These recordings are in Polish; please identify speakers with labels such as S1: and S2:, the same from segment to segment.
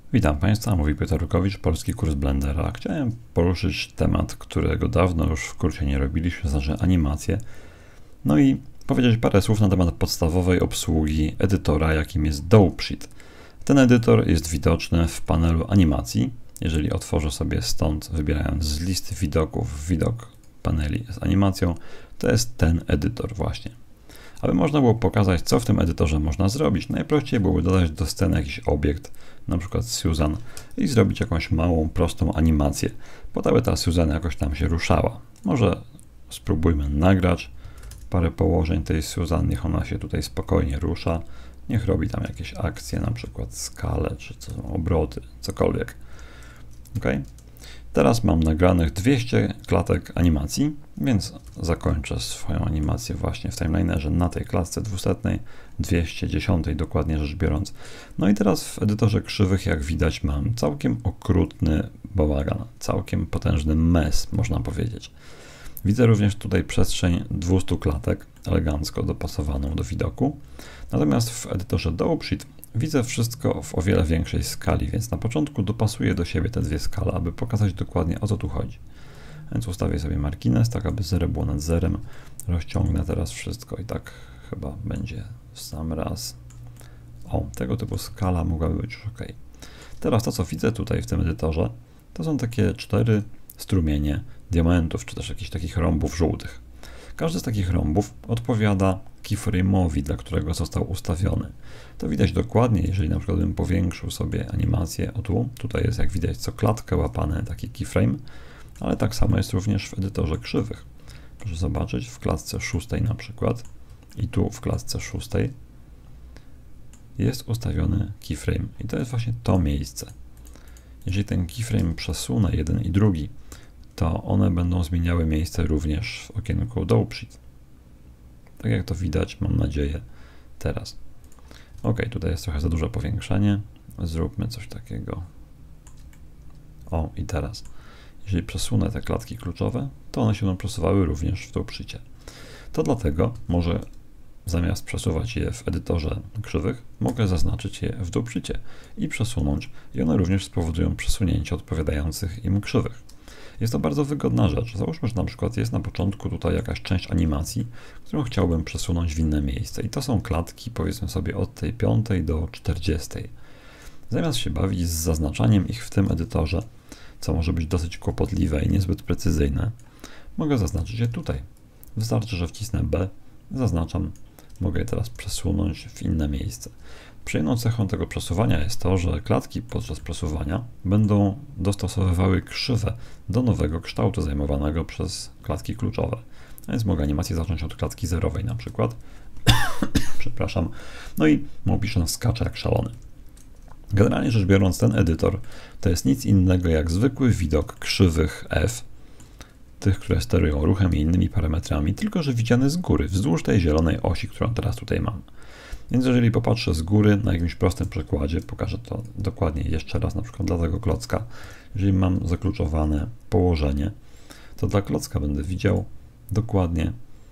S1: Witam Państwa, mówi Piotr Rukowicz, polski kurs Blendera. Chciałem poruszyć temat, którego dawno już w kursie nie robiliśmy, znaczy animacje. No i powiedzieć parę słów na temat podstawowej obsługi edytora, jakim jest Dopesheet. Ten edytor jest widoczny w panelu animacji. Jeżeli otworzę sobie stąd, wybierając z listy widoków widok paneli z animacją, to jest ten edytor właśnie. Aby można było pokazać, co w tym edytorze można zrobić, najprościej byłoby dodać do sceny jakiś obiekt, na przykład Susan, i zrobić jakąś małą, prostą animację, po to, aby ta Susan jakoś tam się ruszała. Może spróbujmy nagrać parę położeń tej Susan, niech ona się tutaj spokojnie rusza, niech robi tam jakieś akcje, na przykład skalę, czy obroty, cokolwiek. OK. Teraz mam nagranych 200 klatek animacji, więc zakończę swoją animację właśnie w timelinerze na tej klatce 200, 210 dokładnie rzecz biorąc. No i teraz w edytorze krzywych, jak widać, mam całkiem okrutny bałagan, całkiem potężny mess, można powiedzieć. Widzę również tutaj przestrzeń 200 klatek, elegancko dopasowaną do widoku. Natomiast w edytorze Dopesheet widzę wszystko w o wiele większej skali, więc na początku dopasuję do siebie te dwie skale, aby pokazać dokładnie, o co tu chodzi. Więc ustawię sobie margines, tak aby 0 było nad zerem. Rozciągnę teraz wszystko i tak chyba będzie w sam raz. O, tego typu skala mogłaby być już OK. Teraz to, co widzę tutaj w tym edytorze, to są takie 4 strumienie diamentów, czy też jakichś takich rąbów żółtych. Każdy z takich rąbów odpowiada keyframe'owi, dla którego został ustawiony. To widać dokładnie, jeżeli na przykład bym powiększył sobie animację, o tu, tutaj jest jak widać co klatkę łapany taki keyframe, ale tak samo jest również w edytorze krzywych. Proszę zobaczyć, w klatce 6 na przykład i tu w klatce 6 jest ustawiony keyframe i to jest właśnie to miejsce. Jeżeli ten keyframe przesunę jeden i drugi, to one będą zmieniały miejsce również w okienku Dopesheet. Tak jak to widać, mam nadzieję, teraz. OK, tutaj jest trochę za duże powiększenie. Zróbmy coś takiego. O, i teraz. Jeżeli przesunę te klatki kluczowe, to one się będą przesuwały również w Dopesheetie. To dlatego może zamiast przesuwać je w edytorze krzywych, mogę zaznaczyć je w Dopesheetie i przesunąć, i one również spowodują przesunięcie odpowiadających im krzywych. Jest to bardzo wygodna rzecz. Załóżmy, że na przykład jest na początku tutaj jakaś część animacji, którą chciałbym przesunąć w inne miejsce. I to są klatki, powiedzmy sobie, od tej 5 do 40. Zamiast się bawić z zaznaczaniem ich w tym edytorze, co może być dosyć kłopotliwe i niezbyt precyzyjne, mogę zaznaczyć je tutaj. Wystarczy, że wcisnę B, zaznaczam, mogę je teraz przesunąć w inne miejsce. Przyjemną cechą tego przesuwania jest to, że klatki podczas przesuwania będą dostosowywały krzywe do nowego kształtu zajmowanego przez klatki kluczowe. A więc mogę animację zacząć od klatki zerowej na przykład. Przepraszam. No i Mobition skacze jak szalony. Generalnie rzecz biorąc, ten edytor to jest nic innego jak zwykły widok krzywych F, tych, które sterują ruchem i innymi parametrami, tylko że widziany z góry, wzdłuż tej zielonej osi, którą teraz tutaj mam. Więc jeżeli popatrzę z góry na jakimś prostym przykładzie, pokażę to dokładnie jeszcze raz, na przykład dla tego klocka. Jeżeli mam zakluczowane położenie, to dla klocka będę widział dokładnie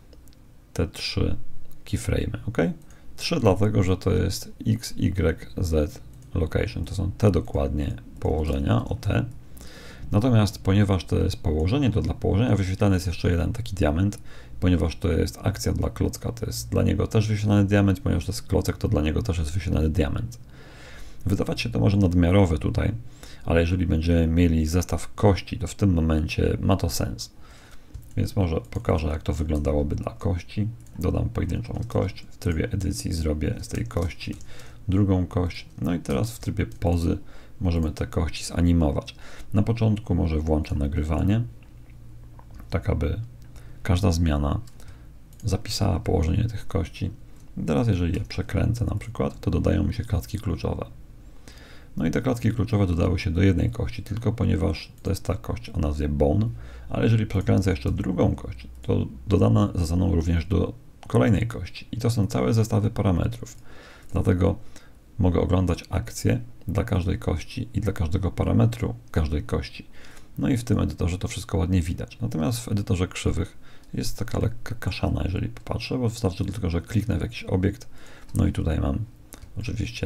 S1: te 3 keyframe'y, OK? 3 dlatego, że to jest X, Y, Z location. To są te dokładnie położenia, o te. Natomiast ponieważ to jest położenie, to dla położenia wyświetlany jest jeszcze jeden taki diament. Ponieważ to jest akcja dla klocka, to jest dla niego też wyświetlany diament, ponieważ to jest klocek, to dla niego też jest wyświetlany diament. Wydawać się to może nadmiarowe tutaj, ale jeżeli będziemy mieli zestaw kości, to w tym momencie ma to sens. Więc może pokażę, jak to wyglądałoby dla kości. Dodam pojedynczą kość, w trybie edycji zrobię z tej kości drugą kość. No i teraz w trybie pozy możemy te kości zanimować. Na początku może włączę nagrywanie, tak aby każda zmiana zapisała położenie tych kości. Teraz jeżeli je przekręcę na przykład, to dodają mi się klatki kluczowe. No i te klatki kluczowe dodały się do jednej kości, tylko ponieważ to jest ta kość o nazwie bone, ale jeżeli przekręcę jeszcze drugą kość, to dodane zostaną również do kolejnej kości. I to są całe zestawy parametrów. Dlatego mogę oglądać akcje dla każdej kości i dla każdego parametru każdej kości. No i w tym edytorze to wszystko ładnie widać. Natomiast w edytorze krzywych jest taka lekka kaszana, jeżeli popatrzę, bo wystarczy tylko, że kliknę w jakiś obiekt. No i tutaj mam oczywiście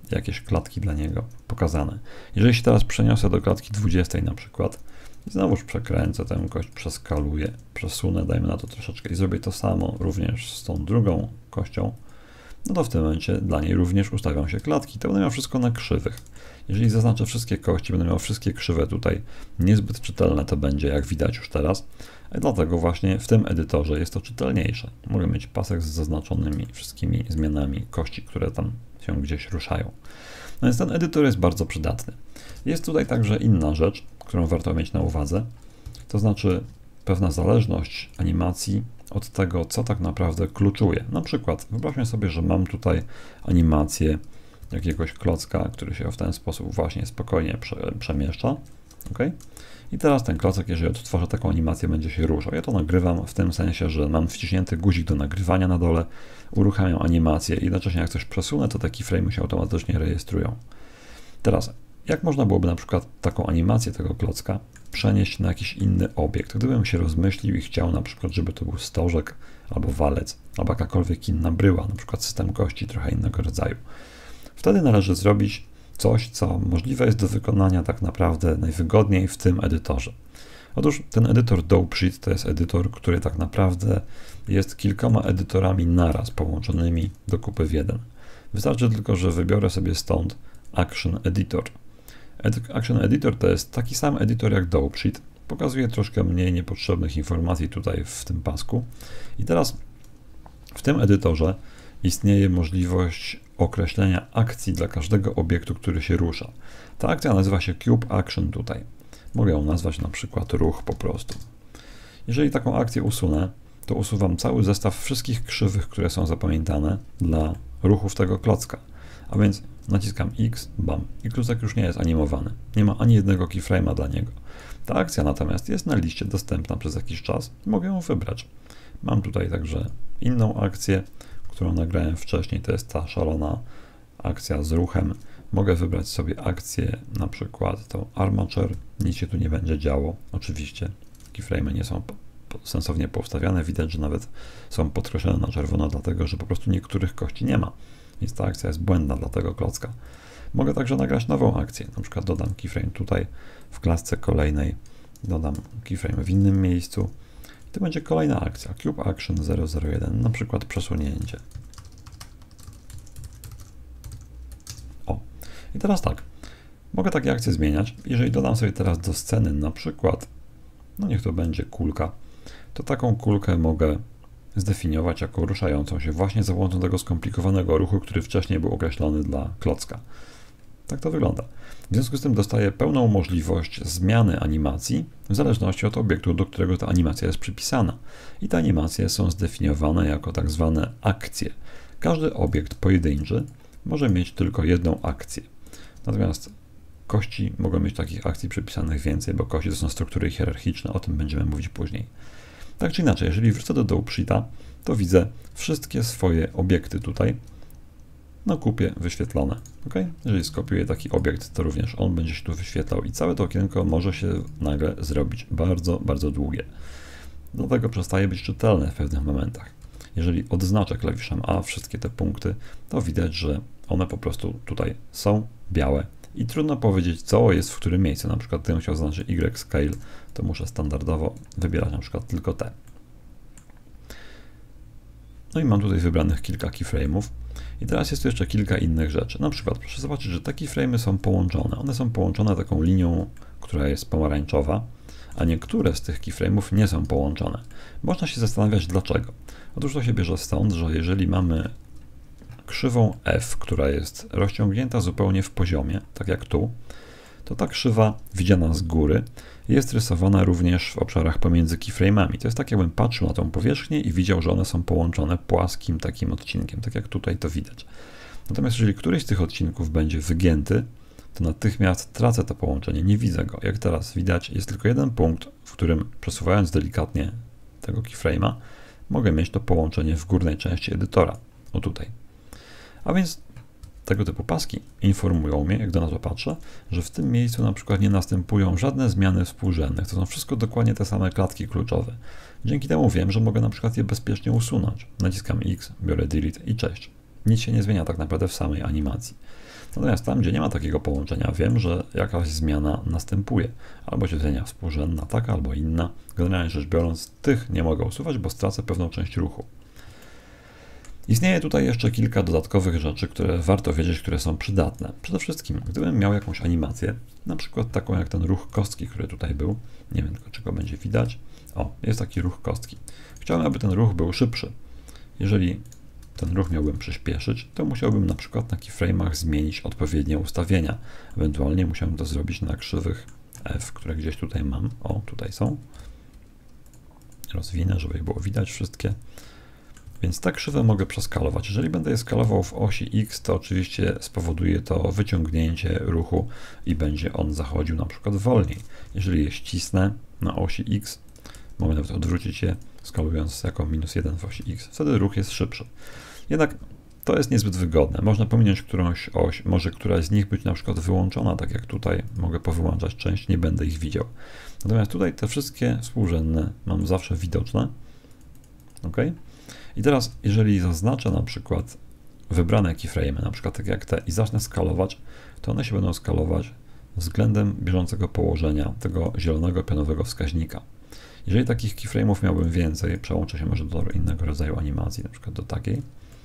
S1: jakieś klatki dla niego pokazane. Jeżeli się teraz przeniosę do klatki 20 na przykład i znowuż przekręcę tę kość, przeskaluję, przesunę, dajmy na to troszeczkę i zrobię to samo również z tą drugą kością, no to w tym momencie dla niej również ustawią się klatki. To będę miał wszystko na krzywych. Jeżeli zaznaczę wszystkie kości, będę miał wszystkie krzywe tutaj. Niezbyt czytelne to będzie, jak widać już teraz. A dlatego właśnie w tym edytorze jest to czytelniejsze. Mogę mieć pasek z zaznaczonymi wszystkimi zmianami kości, które tam się gdzieś ruszają. No więc ten edytor jest bardzo przydatny. Jest tutaj także inna rzecz, którą warto mieć na uwadze. To znaczy pewna zależność animacji od tego, co tak naprawdę kluczuje. Na przykład wyobraźmy sobie, że mam tutaj animację jakiegoś klocka, który się w ten sposób właśnie spokojnie przemieszcza. Okay? I teraz ten klocek, jeżeli odtworzę taką animację, będzie się ruszał. Ja to nagrywam w tym sensie, że mam wciśnięty guzik do nagrywania na dole, uruchamiam animację i jednocześnie jak coś przesunę, to te keyframe'y się automatycznie rejestrują. Teraz, jak można byłoby na przykład taką animację tego klocka przenieść na jakiś inny obiekt? Gdybym się rozmyślił i chciał na przykład, żeby to był stożek, albo walec, albo jakakolwiek inna bryła, na przykład system kości trochę innego rodzaju. Wtedy należy zrobić coś, co możliwe jest do wykonania tak naprawdę najwygodniej w tym edytorze. Otóż ten edytor DopeSheet to jest edytor, który tak naprawdę jest kilkoma edytorami naraz połączonymi do kupy w jeden. Wystarczy tylko, że wybiorę sobie stąd Action Editor. Action Editor to jest taki sam edytor jak DopeSheet. Pokazuje troszkę mniej niepotrzebnych informacji tutaj w tym pasku. I teraz w tym edytorze istnieje możliwość określenia akcji dla każdego obiektu, który się rusza. Ta akcja nazywa się Cube Action tutaj. Mogę ją nazwać na przykład ruch po prostu. Jeżeli taką akcję usunę, to usuwam cały zestaw wszystkich krzywych, które są zapamiętane dla ruchów tego klocka. A więc naciskam X, bam, i klocek już nie jest animowany. Nie ma ani jednego keyframe'a dla niego. Ta akcja natomiast jest na liście dostępna przez jakiś czas i mogę ją wybrać. Mam tutaj także inną akcję, którą nagrałem wcześniej, to jest ta szalona akcja z ruchem. Mogę wybrać sobie akcję, na przykład tą Armature, nic się tu nie będzie działo, oczywiście keyframe'y nie są sensownie poustawiane, widać, że nawet są podkreślone na czerwono, dlatego że po prostu niektórych kości nie ma, więc ta akcja jest błędna dla tego klocka. Mogę także nagrać nową akcję, na przykład dodam keyframe tutaj, w klasce kolejnej dodam keyframe w innym miejscu. To będzie kolejna akcja, Cube Action 001, na przykład przesunięcie. O, i teraz tak, mogę takie akcje zmieniać. Jeżeli dodam sobie teraz do sceny na przykład, no niech to będzie kulka, to taką kulkę mogę zdefiniować jako ruszającą się właśnie za pomocą tego skomplikowanego ruchu, który wcześniej był określony dla klocka. Tak to wygląda. W związku z tym dostaję pełną możliwość zmiany animacji w zależności od obiektu, do którego ta animacja jest przypisana. I te animacje są zdefiniowane jako tak zwane akcje. Każdy obiekt pojedynczy może mieć tylko jedną akcję. Natomiast kości mogą mieć takich akcji przypisanych więcej, bo kości to są struktury hierarchiczne, o tym będziemy mówić później. Tak czy inaczej, jeżeli wrócę do DopeSheeta, to widzę wszystkie swoje obiekty tutaj na kupie wyświetlone. Okay? Jeżeli skopiuję taki obiekt, to również on będzie się tu wyświetlał i całe to okienko może się nagle zrobić bardzo, bardzo długie. Dlatego przestaje być czytelne w pewnych momentach. Jeżeli odznaczę klawiszem A wszystkie te punkty, to widać, że one po prostu tutaj są białe i trudno powiedzieć, co jest w którym miejscu. Na przykład gdybym chciał zaznaczyć Y scale, to muszę standardowo wybierać na przykład tylko te. No i mam tutaj wybranych kilka keyframe'ów. I teraz jest tu jeszcze kilka innych rzeczy. Na przykład proszę zobaczyć, że te keyframe'y są połączone. One są połączone taką linią, która jest pomarańczowa, a niektóre z tych keyframe'ów nie są połączone. Można się zastanawiać dlaczego. Otóż to się bierze stąd, że jeżeli mamy krzywą F, która jest rozciągnięta zupełnie w poziomie, tak jak tu, to ta krzywa widziana z góry jest rysowana również w obszarach pomiędzy keyframe'ami. To jest tak, jakbym patrzył na tą powierzchnię i widział, że one są połączone płaskim takim odcinkiem, tak jak tutaj to widać. Natomiast jeżeli któryś z tych odcinków będzie wygięty, to natychmiast tracę to połączenie, nie widzę go. Jak teraz widać, jest tylko jeden punkt, w którym przesuwając delikatnie tego keyframe'a, mogę mieć to połączenie w górnej części edytora, o tutaj. A więc tego typu paski informują mnie, jak na to patrzę, że w tym miejscu na przykład nie następują żadne zmiany współrzędnych. To są wszystko dokładnie te same klatki kluczowe. Dzięki temu wiem, że mogę na przykład je bezpiecznie usunąć. Naciskam X, biorę Delete i cześć. Nic się nie zmienia tak naprawdę w samej animacji. Natomiast tam, gdzie nie ma takiego połączenia, wiem, że jakaś zmiana następuje. Albo śledzenia współrzędna, taka albo inna. Generalnie rzecz biorąc, tych nie mogę usuwać, bo stracę pewną część ruchu. Istnieje tutaj jeszcze kilka dodatkowych rzeczy, które warto wiedzieć, które są przydatne. Przede wszystkim, gdybym miał jakąś animację, na przykład taką jak ten ruch kostki, który tutaj był, nie wiem tylko, czy go będzie widać. O, jest taki ruch kostki. Chciałbym, aby ten ruch był szybszy. Jeżeli ten ruch miałbym przyspieszyć, to musiałbym na przykład na keyframe'ach zmienić odpowiednie ustawienia. Ewentualnie musiałbym to zrobić na krzywych F, które gdzieś tutaj mam. O, tutaj są. Rozwinę, żeby je było widać wszystkie. Więc te krzywe mogę przeskalować. Jeżeli będę je skalował w osi X, to oczywiście spowoduje to wyciągnięcie ruchu i będzie on zachodził na przykład wolniej. Jeżeli je ścisnę na osi X, mogę nawet odwrócić je, skalując jako -1 w osi X. Wtedy ruch jest szybszy. Jednak to jest niezbyt wygodne. Można pominąć którąś oś, może któraś z nich być na przykład wyłączona, tak jak tutaj mogę powyłączać część, nie będę ich widział. Natomiast tutaj te wszystkie współrzędne mam zawsze widoczne. OK? I teraz, jeżeli zaznaczę na przykład wybrane keyframe, na przykład tak jak te, i zacznę skalować, to one się będą skalować względem bieżącego położenia tego zielonego pionowego wskaźnika. Jeżeli takich keyframe'ów miałbym więcej, przełączę się może do innego rodzaju animacji, na przykład do takiej,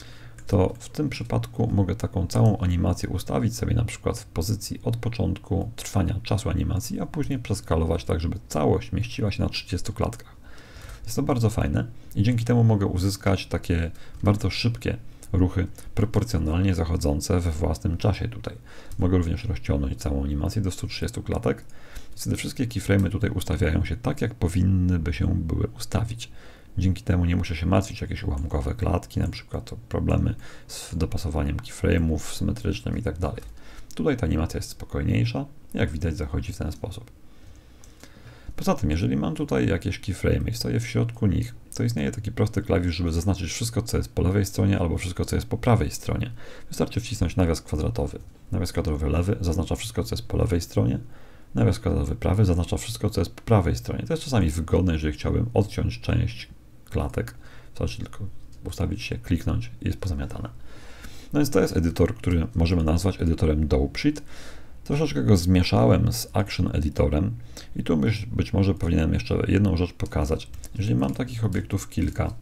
S1: to w tym przypadku mogę taką całą animację ustawić sobie na przykład w pozycji od początku trwania czasu animacji, a później przeskalować tak, żeby całość mieściła się na 30 klatkach. Jest to bardzo fajne i dzięki temu mogę uzyskać takie bardzo szybkie ruchy proporcjonalnie zachodzące we własnym czasie tutaj. Mogę również rozciągnąć całą animację do 130 klatek. Wtedy wszystkie keyframe'y tutaj ustawiają się tak, jak powinny by się były ustawić. Dzięki temu nie muszę się martwić o jakieś ułamkowe klatki, na przykład o problemy z dopasowaniem keyframe'ów symetrycznym i tak dalej. Tutaj ta animacja jest spokojniejsza, jak widać zachodzi w ten sposób. Poza tym, jeżeli mam tutaj jakieś keyframe i stoję w środku nich, to istnieje taki prosty klawisz, żeby zaznaczyć wszystko, co jest po lewej stronie, albo wszystko, co jest po prawej stronie. Wystarczy wcisnąć nawias kwadratowy. Nawias kwadratowy lewy zaznacza wszystko, co jest po lewej stronie, nawias kwadratowy prawy zaznacza wszystko, co jest po prawej stronie. To jest czasami wygodne, jeżeli chciałbym odciąć część klatek. Wystarczy tylko ustawić się, kliknąć i jest pozamiatane. No więc to jest edytor, który możemy nazwać edytorem Dopesheet. Troszeczkę go zmieszałem z Action Editorem i tu być może powinienem jeszcze jedną rzecz pokazać. Jeżeli mam takich obiektów kilka,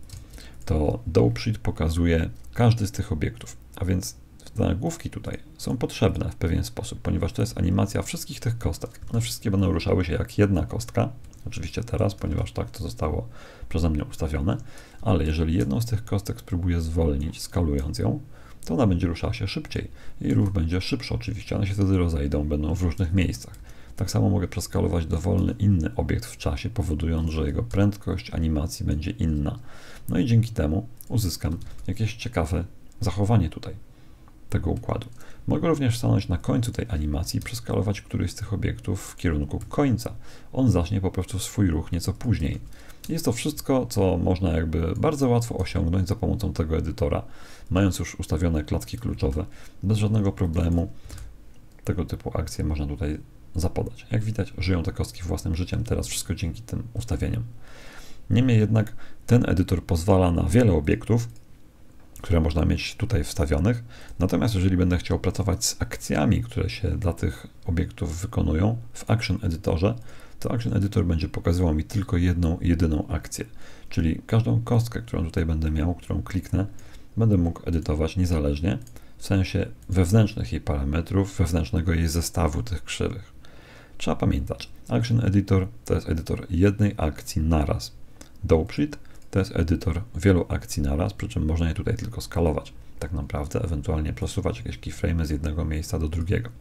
S1: to Dopesheet pokazuje każdy z tych obiektów, a więc te nagłówki tutaj są potrzebne w pewien sposób, ponieważ to jest animacja wszystkich tych kostek. One wszystkie będą ruszały się jak jedna kostka, oczywiście teraz, ponieważ tak to zostało przeze mnie ustawione, ale jeżeli jedną z tych kostek spróbuję zwolnić, skalując ją, to ona będzie ruszała się szybciej. Jej ruch będzie szybszy oczywiście, one się wtedy rozejdą, będą w różnych miejscach. Tak samo mogę przeskalować dowolny inny obiekt w czasie, powodując, że jego prędkość animacji będzie inna. No i dzięki temu uzyskam jakieś ciekawe zachowanie tutaj tego układu. Mogę również stanąć na końcu tej animacji i przeskalować któryś z tych obiektów w kierunku końca. On zacznie po prostu swój ruch nieco później. Jest to wszystko, co można jakby bardzo łatwo osiągnąć za pomocą tego edytora, mając już ustawione klatki kluczowe. Bez żadnego problemu tego typu akcje można tutaj zapodać. Jak widać, żyją te kostki własnym życiem teraz, wszystko dzięki tym ustawieniom. Niemniej jednak ten edytor pozwala na wiele obiektów, które można mieć tutaj wstawionych. Natomiast jeżeli będę chciał pracować z akcjami, które się dla tych obiektów wykonują w Action Editorze, to Action Editor będzie pokazywał mi tylko jedną, jedyną akcję. Czyli każdą kostkę, którą tutaj będę miał, którą kliknę, będę mógł edytować niezależnie, w sensie wewnętrznych jej parametrów, wewnętrznego jej zestawu tych krzywych. Trzeba pamiętać, Action Editor to jest edytor jednej akcji naraz. Dopesheet to jest edytor wielu akcji naraz, przy czym można je tutaj tylko skalować. Tak naprawdę, ewentualnie przesuwać jakieś keyframe'y z jednego miejsca do drugiego.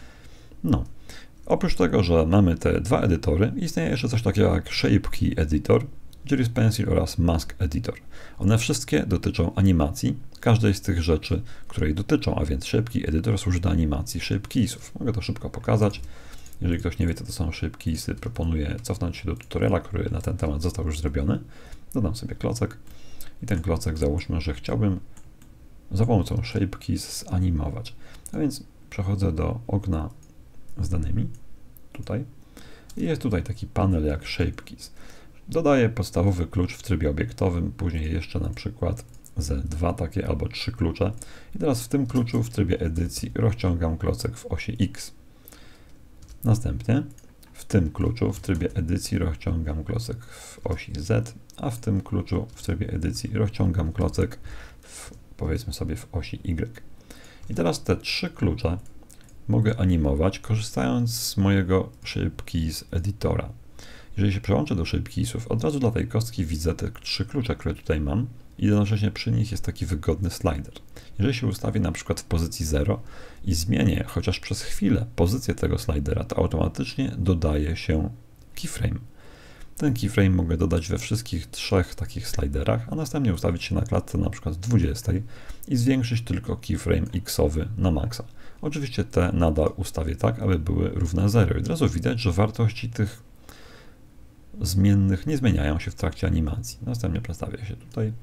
S1: No. Oprócz tego, że mamy te dwa edytory, istnieje jeszcze coś takiego jak Shape Key Editor, Juris Pencil oraz Mask Editor. One wszystkie dotyczą animacji, każdej z tych rzeczy, której dotyczą, a więc Shape Key Editor służy do animacji Shape Keysów. Mogę to szybko pokazać. Jeżeli ktoś nie wie, co to są Shape Keysy, proponuję cofnąć się do tutoriala, który na ten temat został już zrobiony. Dodam sobie klocek i ten klocek załóżmy, że chciałbym za pomocą Shape Keys zanimować. A więc przechodzę do okna z danymi, tutaj, i jest tutaj taki panel jak Shape Keys. Dodaję podstawowy klucz w trybie obiektowym, później jeszcze na przykład ze 2 takie albo 3 klucze. I teraz w tym kluczu w trybie edycji rozciągam klocek w osi X. Następnie w tym kluczu w trybie edycji rozciągam klocek w osi Z, a w tym kluczu w trybie edycji rozciągam klocek powiedzmy sobie w osi Y. I teraz te 3 klucze mogę animować, korzystając z mojego ShapeKeys editora. Jeżeli się przełączę do ShapeKeysów, od razu dla tej kostki widzę te 3 klucze, które tutaj mam i jednocześnie przy nich jest taki wygodny slider. Jeżeli się ustawię na przykład w pozycji 0 i zmienię chociaż przez chwilę pozycję tego slidera, to automatycznie dodaje się keyframe. Ten keyframe mogę dodać we wszystkich 3 takich sliderach, a następnie ustawić się na klatce na przykład 20 i zwiększyć tylko keyframe X-owy na maksa. Oczywiście te nadal ustawię tak, aby były równe 0. I od razu widać, że wartości tych zmiennych nie zmieniają się w trakcie animacji. Następnie przestawię się tutaj.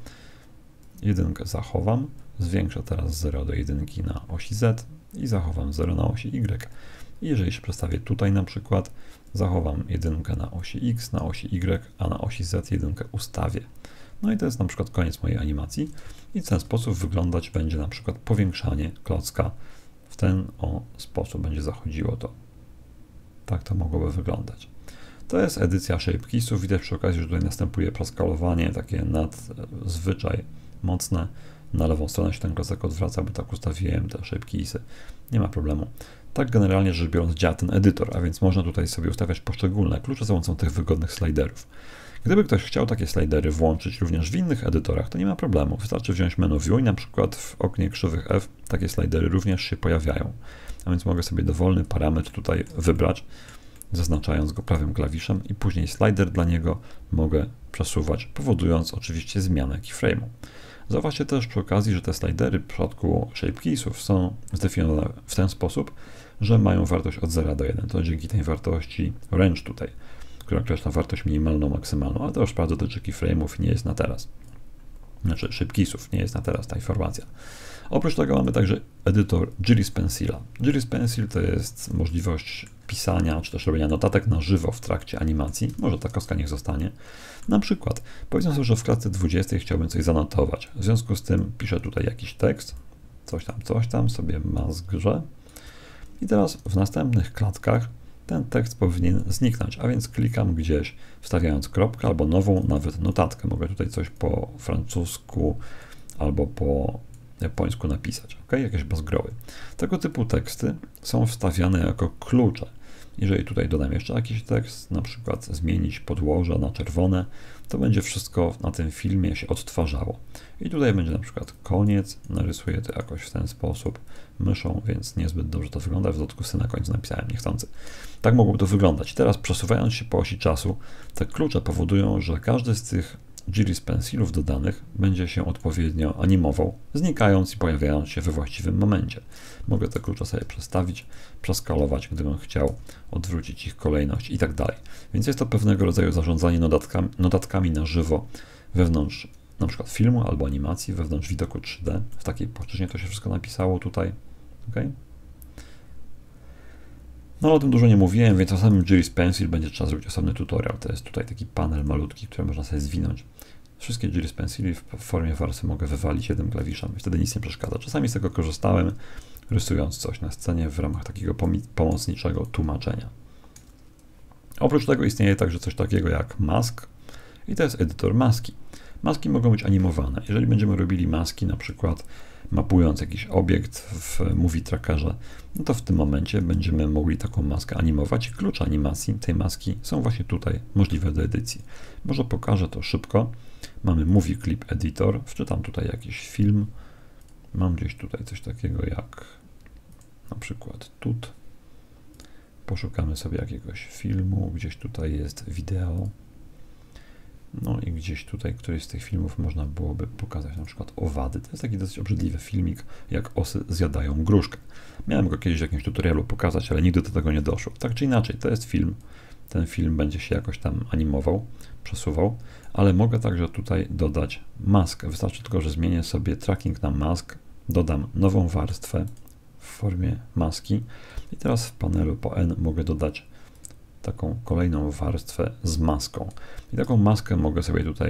S1: 1 zachowam, zwiększę teraz 0 do 1 na osi Z i zachowam 0 na osi Y. I jeżeli się przestawię tutaj na przykład, zachowam 1 na osi X, na osi Y, a na osi Z 1 ustawię. No i to jest na przykład koniec mojej animacji i w ten sposób wyglądać będzie na przykład powiększanie klocka. W ten sposób będzie zachodziło to. Tak to mogłoby wyglądać. To jest edycja ShapeKeysów. Widać przy okazji, że tutaj następuje przeskalowanie, takie nadzwyczaj mocne. Na lewą stronę się ten klocek odwraca, bo tak ustawiłem te ShapeKeysy. Nie ma problemu. Tak generalnie rzecz biorąc działa ten edytor, a więc można tutaj sobie ustawiać poszczególne klucze za pomocą tych wygodnych sliderów. Gdyby ktoś chciał takie slidery włączyć również w innych edytorach, to nie ma problemu. Wystarczy wziąć menu View i na przykład w oknie krzywych F takie slidery również się pojawiają. A więc mogę sobie dowolny parametr tutaj wybrać, zaznaczając go prawym klawiszem i później slider dla niego mogę przesuwać, powodując oczywiście zmianę keyframe'u. Zauważcie też przy okazji, że te slidery w przypadku ShapeKeysów są zdefiniowane w ten sposób, że mają wartość od 0 do 1. To dzięki tej wartości range tutaj, która określa wartość minimalną, maksymalną, ale to już bardzo dotyczy keyframe'ów i nie jest na teraz. Znaczy ShapeKeysów, nie jest na teraz ta informacja. Oprócz tego mamy także edytor Jiris Pencila. Jiris Pencil to jest możliwość pisania, czy też robienia notatek na żywo w trakcie animacji. Może ta kostka niech zostanie. Na przykład, powiedzmy sobie, że w klatce 20 chciałbym coś zanotować. W związku z tym piszę tutaj jakiś tekst, coś tam sobie mazgrze. I teraz w następnych klatkach ten tekst powinien zniknąć, a więc klikam gdzieś, wstawiając kropkę albo nową nawet notatkę. Mogę tutaj coś po francusku albo po japońsku napisać, ok? Jakieś bazgroły. Tego typu teksty są wstawiane jako klucze. Jeżeli tutaj dodam jeszcze jakiś tekst, na przykład zmienić podłoże na czerwone, to będzie wszystko na tym filmie się odtwarzało. I tutaj będzie na przykład koniec, narysuję to jakoś w ten sposób myszą, więc niezbyt dobrze to wygląda, w dodatku na końcu napisałem niechcący. Tak mogłoby to wyglądać. Teraz przesuwając się po osi czasu, te klucze powodują, że każdy z tych Jiris Pencilów dodanych będzie się odpowiednio animował, znikając i pojawiając się we właściwym momencie. Mogę te klucze sobie przestawić, przeskalować, gdybym chciał, odwrócić ich kolejność i tak dalej. Więc jest to pewnego rodzaju zarządzanie notatkami na żywo wewnątrz na przykład filmu albo animacji, wewnątrz widoku 3D. W takiej płaszczyźnie to się wszystko napisało tutaj. Okay? No o tym dużo nie mówiłem, więc o samym Jiris Pencil będzie trzeba zrobić osobny tutorial. To jest tutaj taki panel malutki, który można sobie zwinąć. Wszystkie Jiris Pencili w formie warstwy mogę wywalić jednym klawiszem i wtedy nic nie przeszkadza. Czasami z tego korzystałem, rysując coś na scenie w ramach takiego pomocniczego tłumaczenia. Oprócz tego istnieje także coś takiego jak mask i to jest edytor maski. Maski mogą być animowane. Jeżeli będziemy robili maski, na przykład mapując jakiś obiekt w Movie Trackerze, no to w tym momencie będziemy mogli taką maskę animować. Klucze animacji tej maski są właśnie tutaj możliwe do edycji. Może pokażę to szybko. Mamy Movie Clip Editor, wczytam tutaj jakiś film. Mam gdzieś tutaj coś takiego jak na przykład tut. Poszukamy sobie jakiegoś filmu, gdzieś tutaj jest wideo. No i gdzieś tutaj któryś z tych filmów można byłoby pokazać na przykład owady. To jest taki dosyć obrzydliwy filmik, jak osy zjadają gruszkę. Miałem go kiedyś w jakimś tutorialu pokazać, ale nigdy do tego nie doszło. Tak czy inaczej, to jest film. Ten film będzie się jakoś tam animował, przesuwał, ale mogę także tutaj dodać maskę. Wystarczy tylko, że zmienię sobie tracking na mask, dodam nową warstwę w formie maski i teraz w panelu po N mogę dodać taką kolejną warstwę z maską. I taką maskę mogę sobie tutaj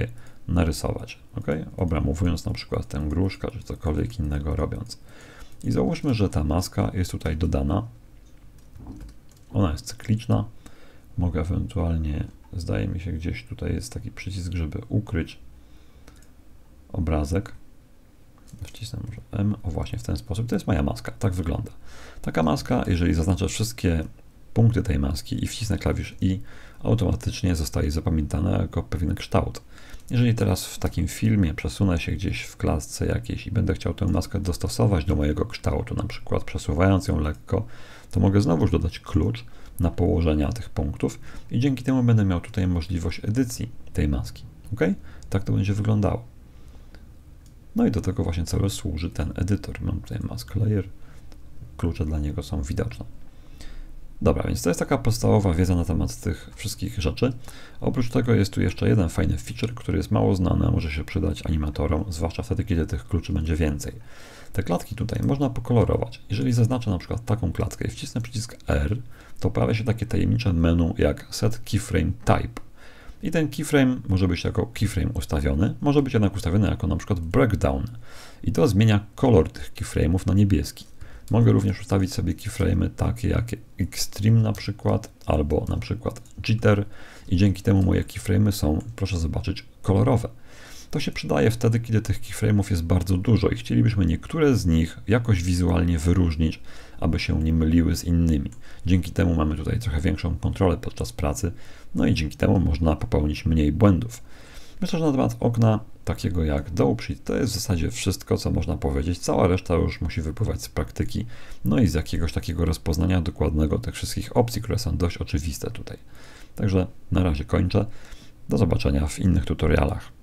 S1: narysować, ok? Obramowując na przykład tę gruszkę, czy cokolwiek innego robiąc. I załóżmy, że ta maska jest tutaj dodana. Ona jest cykliczna. Mogę ewentualnie, zdaje mi się, gdzieś tutaj jest taki przycisk, żeby ukryć obrazek. Wcisnę może M, o właśnie w ten sposób. To jest moja maska, tak wygląda. Taka maska, jeżeli zaznaczę wszystkie punkty tej maski i wcisnę klawisz I, automatycznie zostaje zapamiętana jako pewien kształt. Jeżeli teraz w takim filmie przesunę się gdzieś w klatce jakiejś i będę chciał tę maskę dostosować do mojego kształtu, na przykład przesuwając ją lekko, to mogę znowuż dodać klucz na położenia tych punktów i dzięki temu będę miał tutaj możliwość edycji tej maski. Ok? Tak to będzie wyglądało. No i do tego właśnie celu służy ten edytor. Mam tutaj mask layer, klucze dla niego są widoczne. Dobra, więc to jest taka podstawowa wiedza na temat tych wszystkich rzeczy. Oprócz tego jest tu jeszcze jeden fajny feature, który jest mało znany, a może się przydać animatorom, zwłaszcza wtedy, kiedy tych kluczy będzie więcej. Te klatki tutaj można pokolorować. Jeżeli zaznaczę na przykład taką klatkę i wcisnę przycisk R, to pojawia się takie tajemnicze menu jak Set Keyframe Type. I ten keyframe może być jako keyframe ustawiony, może być jednak ustawiony jako na przykład breakdown. I to zmienia kolor tych keyframe'ów na niebieski. Mogę również ustawić sobie keyframe'y takie jak Extreme na przykład, albo na przykład Jitter i dzięki temu moje keyframe'y są, proszę zobaczyć, kolorowe. To się przydaje wtedy, kiedy tych keyframe'ów jest bardzo dużo i chcielibyśmy niektóre z nich jakoś wizualnie wyróżnić, aby się nie myliły z innymi. Dzięki temu mamy tutaj trochę większą kontrolę podczas pracy, no i dzięki temu można popełnić mniej błędów. Myślę, że na temat okna takiego jak Dopesheet to jest w zasadzie wszystko, co można powiedzieć. Cała reszta już musi wypływać z praktyki, no i z jakiegoś takiego rozpoznania dokładnego tych wszystkich opcji, które są dość oczywiste tutaj. Także na razie kończę. Do zobaczenia w innych tutorialach.